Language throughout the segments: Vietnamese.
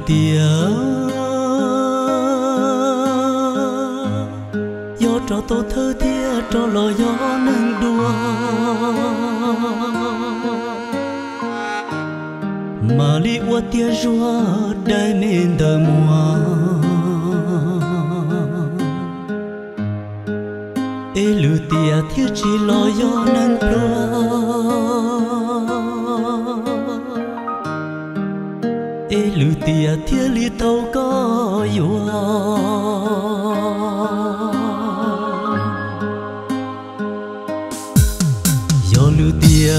tia gió cho tôi thơ tia cho lo gió nâng đua mà li qua tia rùa đại miền đời mùa ê lư tia thiết chỉ lo gió nâng đua ê lư tia thiết li tàu có dùa gió lư tia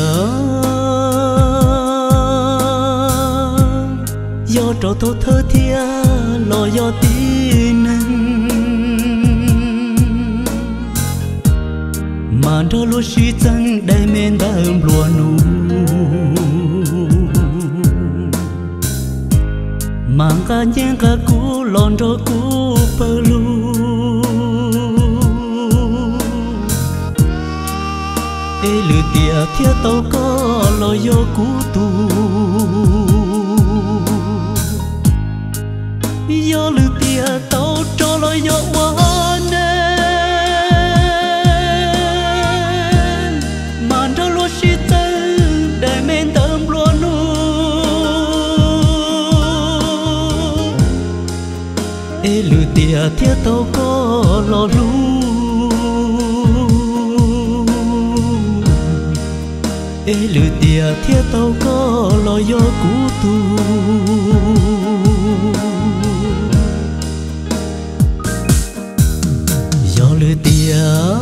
gió cho tôi thơ thia lo gió tin mà đó lúc suy chân đầy men đơm lúa nụ mang cả nhang cả cú lon cho cú bơ lu ê lư tia thiết tàu có lo gió cú tu gió lư tia tàu cho lo gió quá nên màn cho lo suy tư để men tơm lúa nu ê lư tia thiết tàu có lo lu ê lư tia thiết tàu có lo gió cú tu gió lư tia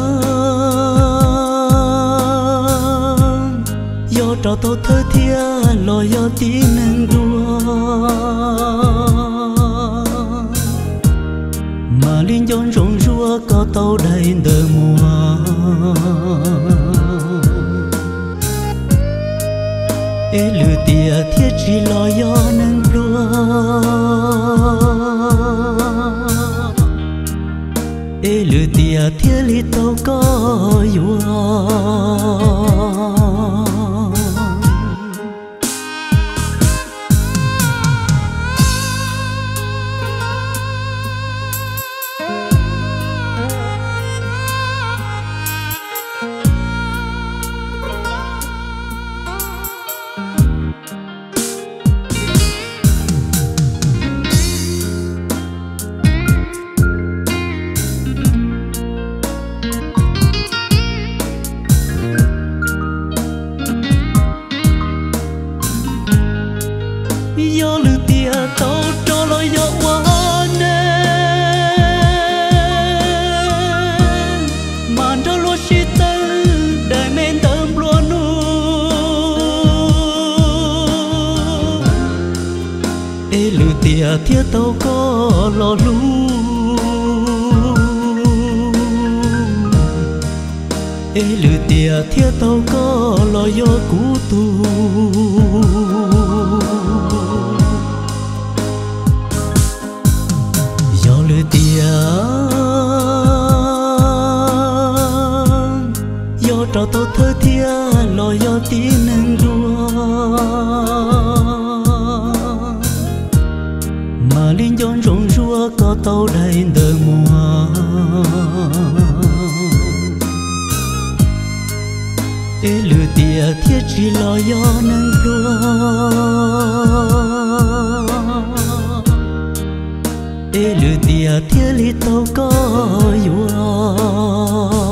gió cho tôi thơ thia lo gió tí nâng đua mà liên gió rộn rua có tàu đầy đời mùa ê lư tia thiết chỉ lo gió nâng đua ê lư tia thiết li tàu có dùa gió lư tia tàu cho lo gió quá nên màn cho lo suy tư để men tơm lúa nu ê lư tia thiết tàu có lo lu ê lư tia thiết tàu có lo gió cú tu gió lư tia gió cho tôi thơ thia lo gió tí nâng đua mà liên gió rộn rua có tàu đầy đời mùa ê lư tia thiết chỉ lo gió nâng đua ê lư tia thiết li tàu có dùa